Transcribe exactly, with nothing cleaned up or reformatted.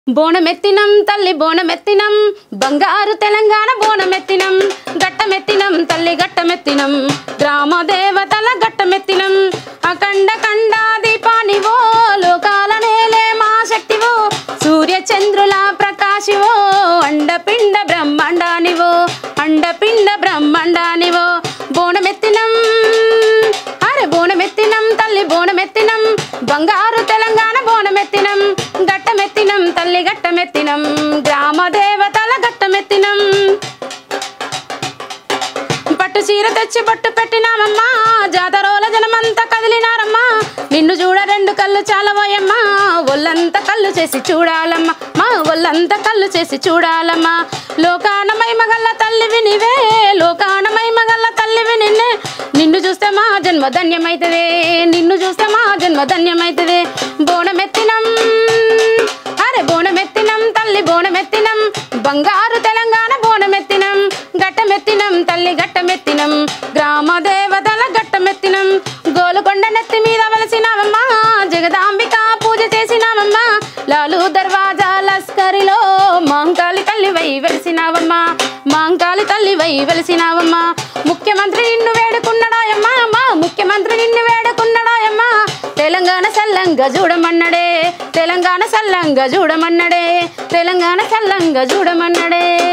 బోనమెత్తినం తల్లి బోనమెత్తినం బంగారు తెలంగాణ బోనమెత్తినం గట్టమెత్తినం తల్లి గట్టమెత్తినం గ్రామ దేవతల గట్టమెత్తినం అఖండ కండ దీపానివో లోకాల నేలే మా శక్తివో సూర్య చంద్రుల ప్రకాశివో అండపిండ బ్రహ్మాండానివో అండపిండ బ్రహ్మాండానివో బోనమెత్తినం అరే బోనమెత్తినం తల్లి బోనమెత్తినం బంగారు తెలంగాణ బోనమెత్తినం గట్టమెత్తినం తల్లి గట్టమెత్తినం గ్రామ దేవతల గట్టమెత్తినం పట్టు చీర తెచ్చి బొట్టు పెట్టినామమ్మా జాతరోల జనమంతా కదిలినారమ్మా నిన్ను చూడ రెండు కళ్ళు చాలవోయమ్మా ఒళ్ళంతా కళ్ళు చేసి చూడాలమ్మా మా ఒళ్ళంతా కళ్ళు చేసి చూడాలమ్మా లోకానమై మగల్ల తల్లివి నీవే లోకానమై మగల్ల తల్లివి నిన్నే నిన్ను చూస్తే మా జన్మ ధన్యమైతదే నిన్ను చూస్తే మా జన్మ ధన్యమైతదే బోనమెత్తినం అరే బోనమెత్తినం తల్లి బోనమెత్తినం బంగారు తెలంగాణ బోనమెత్తినం గట్టమెత్తినం తల్లి గట్టమెత్తినం గ్రామ దేవతల గట్టమెత్తినం గోలుకొండ నెత్తి మీద వలసినావమ్మా జగదాంబిక పూజ చేసినావమ్మా లాలు దర్వాజా లస్కరిలో మాంకాళి తల్లివై వెలిసినావమ్మా మాంకాళి తల్లివై వెలిసినావమ్మా ముఖ్యమంత్రి నిన్ను వేడుకున్నాడాయమ్మా మా ముఖ్యమంత్రి నిన్ను వేడుకున్నాడాయమ్మా తెలంగాణ సల్లంగా చూడమన్నడే తెలంగాణ సల్లంగా చూడమన్నడే తెలంగాణ సల్లంగా చూడమన్నడే।